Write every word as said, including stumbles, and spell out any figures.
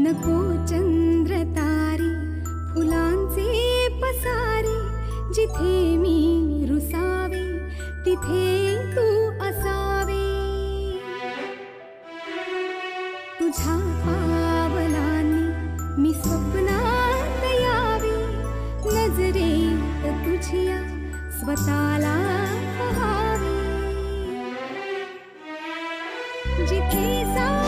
नको चंद्र तारे फुलांचे पसारे, जिथे मी रुसावे तिथे तू असावे. तुझ्या पावलांनी मी स्वप्नात यावे, नजरेत तुझ्या स्वतःला पहावे. जिथे सा